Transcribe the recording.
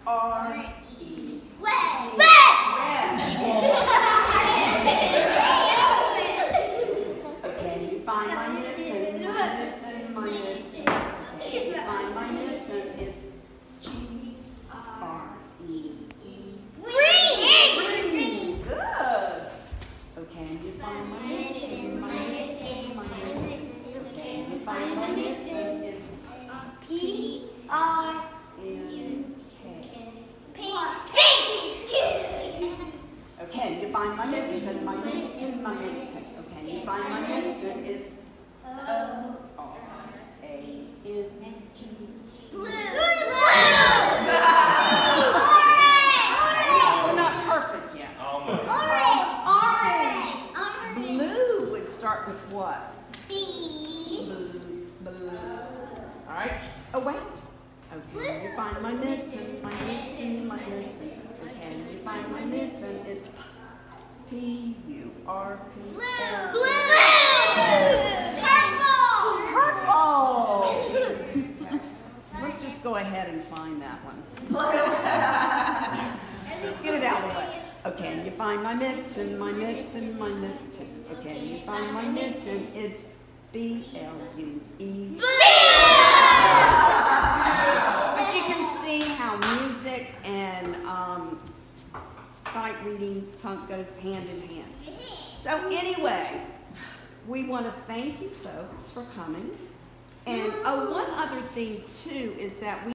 R-E. Red. Okay, you find my mitten, my mitten, my mitten. Okay, you find my mitten, it's G-R-E-E. Green. Good. Okay, you find my mitten, my mitten, my mitten. Okay, you find my mitten, it's P-I-N-K. Okay, you find my mitten, my mitten, my mitten. Okay, you find my mitten, it's O-R-A-N-G. We're not perfect yet. Orange. Blue would start with what? Blue. All right. Oh, wait. Okay, you find my mitten, my mitten, my mitten. Okay, you find my mitten, it's P-U-R-P-L. Purple. Let's just go ahead and find that one. Get it out of the way. Okay, you find my mitten, my mitten, my mitten. Okay, you find my mitten, it's B-L-U-E. But you can see how music and sight reading goes hand in hand. So anyway, we want to thank you folks for coming. And one other thing too is that we